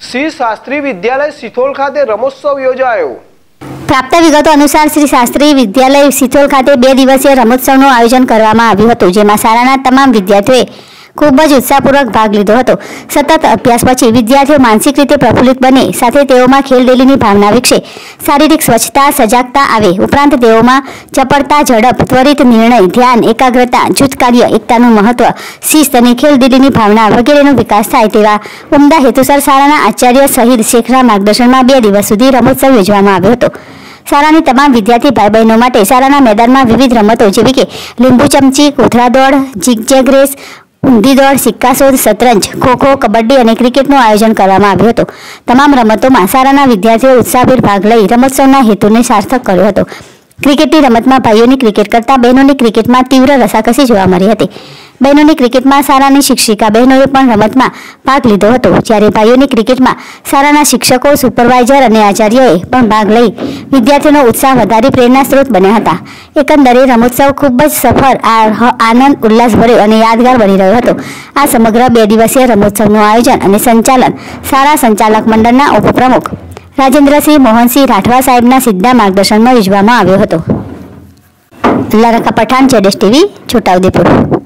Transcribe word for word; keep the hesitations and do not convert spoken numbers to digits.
શ્રી શાસ્ત્રી વિદ્યાલય સિથોલ ખાતે રમોત્સવ યોજાયો। प्राप्त विगतो अनुसार श्री शास्त्री विद्यालय सिथोल खाते बे दिवसीय रमोत्सवનું आयोजन કરવામાં આવ્યું હતું, જેમાં શાળાના તમામ વિદ્યાર્થીઓએ ખૂબ જ ઉત્સાહપૂર્વક ભાગ લીધો હતો। સતત અભ્યાસ પછી વિદ્યાર્થીઓ માનસિક રીતે પ્રફુલ્લિત બને, સાથે તેઓમાં ખેલદિલીની ભાવના વિકસે, શારીરિક સ્વચ્છતા, સજાગતા આવે, ઉપરાંત તેઓમાં ચપળતા, ઝડપ, ત્વરિત નિર્ણય, ધ્યાન, એકાગ્રતા, જૂથ કાર્ય, એકતાનું મહત્વ, શિસ્ત અને ખેલદિલીની ભાવના વગેરેનો વિકાસ થાય તેવા ઉમદા હેતુસર શાળાના આચાર્ય સહિત શેખના માર્ગદર્શનમાં બે દિવસ સુધી રમોત્સવ યોજવામાં આવ્યો હતો। શાળાની તમામ વિદ્યાર્થી ભાઈ બહેનો માટે શાળાના મેદાનમાં વિવિધ રમતો જેવી કે લીંબુ ચમચી, કોથળા દોડ, ઝીગઝેગ રેસ, ઊંધી દોડ, સિક્કાસોદ, શતરંજ, ખોખો, કબડ્ડી અને ક્રિકેટનું આયોજન કરવામાં આવ્યું હતું। તમામ રમતોમાં શાળાના વિદ્યાર્થીઓએ ઉત્સાહભેર ભાગ લઈ રમોત્સવના હેતુને સાર્થક કર્યો હતો। ક્રિકેટની રમતમાં ભાઈઓની ક્રિકેટ કરતાં બહેનોની ક્રિકેટમાં તીવ્ર રસાકસી જોવા મળી હતી। બહેનોની ક્રિકેટમાં શાળાની શિક્ષિકા બહેનોએ પણ રમતમાં ભાગ લીધો હતો, જ્યારે ભાઈઓની ક્રિકેટમાં શાળાના શિક્ષકો, સુપરવાઇઝર અને આચાર્યોએ પણ ભાગ લઈ વિદ્યાર્થીઓનો ઉત્સાહ વધારી પ્રેરણા સ્ત્રોત બન્યા હતા। એકંદરે રમોત્સવ ખૂબ જ સફળ, આનંદ, ઉલ્લાસભર્યો અને યાદગાર બની રહ્યો હતો। આ સમગ્ર બે દિવસીય રમોત્સવનું આયોજન અને સંચાલન શાળા સંચાલક મંડળના ઉપપ્રમુખ રાજેન્દ્રસિંહ મોહનસિંહ રાઠવા સાહેબના સીધા માર્ગદર્શનમાં યોજવામાં આવ્યો હતો। લરકા પઠાણ, જેડેશ ટીવી, છોટાઉદેપુર।